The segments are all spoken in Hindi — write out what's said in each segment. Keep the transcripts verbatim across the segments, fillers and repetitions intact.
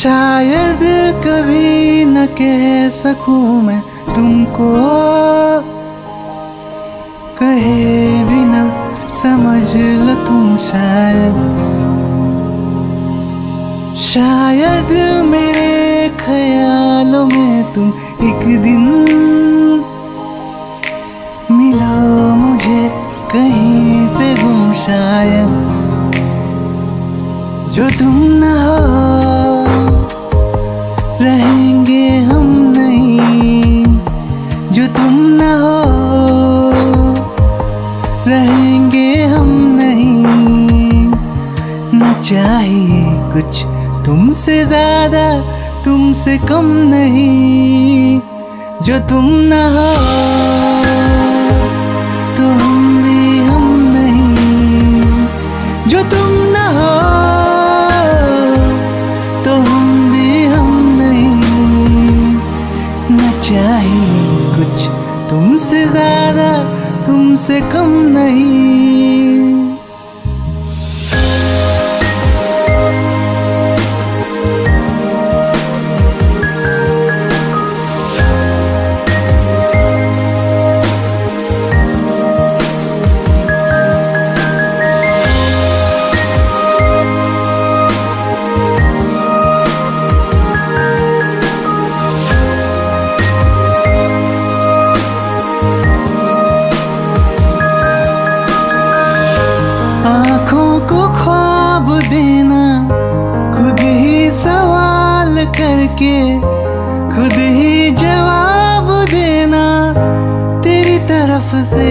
शायद कभी न कह सकूं मैं तुमको, कहे भी ना समझ लो तुम शायद। शायद मेरे ख्यालों में तुम एक दिन मिलो मुझे कहीं पे गुम शायद। जो तुम न हो रहेंगे हम नहीं, जो तुम न हो रहेंगे हम नहीं। न चाहिए कुछ तुमसे ज्यादा तुमसे कम नहीं। जो तुम न हो तो हम भी हम नहीं, जो तुम न हो तो हम भी हम नहीं। न चाहिए कुछ तुमसे ज्यादा तुमसे कम नहीं। आँखों को ख्वाब देना, खुद ही सवाल करके खुद ही जवाब देना तेरी तरफ से।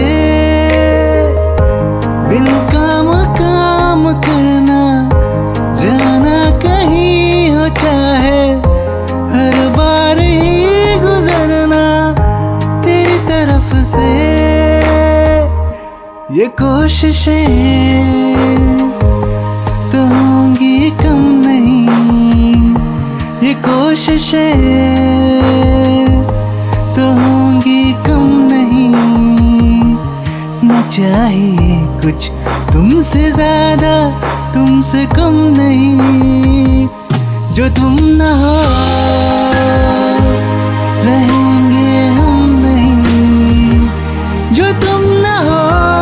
बिन काम काम करना, जाना कहीं हो चाहे हर बार ही गुजरना तेरी तरफ से। ये कोशिशें तो होंगी कम नहीं, ये कोशिशें तो होंगी कम नहीं। न चाहिए कुछ तुमसे ज्यादा तुमसे कम नहीं। जो तुम न हो रहेंगे हम नहीं, जो तुम न हो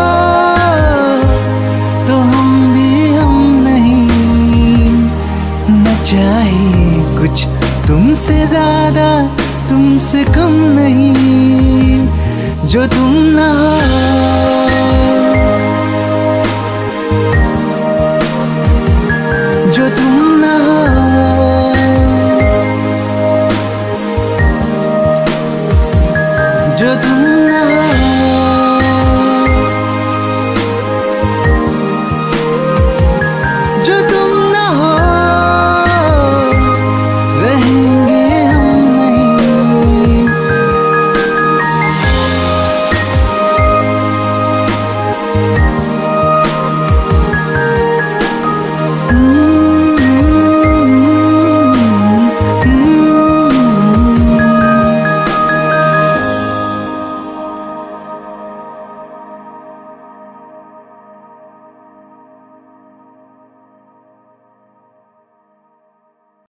तो हम भी हम नहीं। न चाहिए कुछ तुमसे ज्यादा तुमसे कम नहीं। जो तुम न हो